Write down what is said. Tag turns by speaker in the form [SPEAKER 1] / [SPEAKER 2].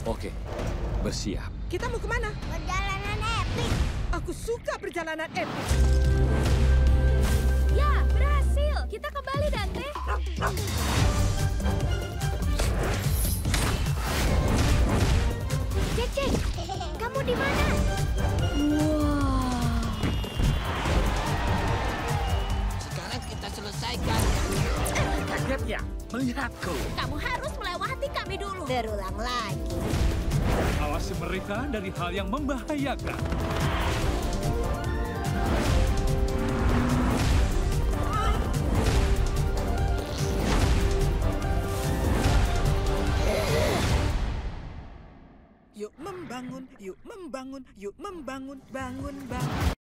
[SPEAKER 1] Oke, bersiap.
[SPEAKER 2] Kita mau kemana?
[SPEAKER 3] Perjalanan epik.
[SPEAKER 2] Aku suka perjalanan epik.
[SPEAKER 3] Ya, berhasil. Kita kembali, Dante. Cek, kamu di mana? Wow.
[SPEAKER 4] Sekarang kita selesaikan.
[SPEAKER 1] Kagetnya melihatku.
[SPEAKER 3] Kamu harus melewati kami dulu. Berulang lagi.
[SPEAKER 5] Awasi mereka dari hal yang membahayakan.
[SPEAKER 2] Yuk membangun, yuk membangun, yuk membangun, bangun, bangun.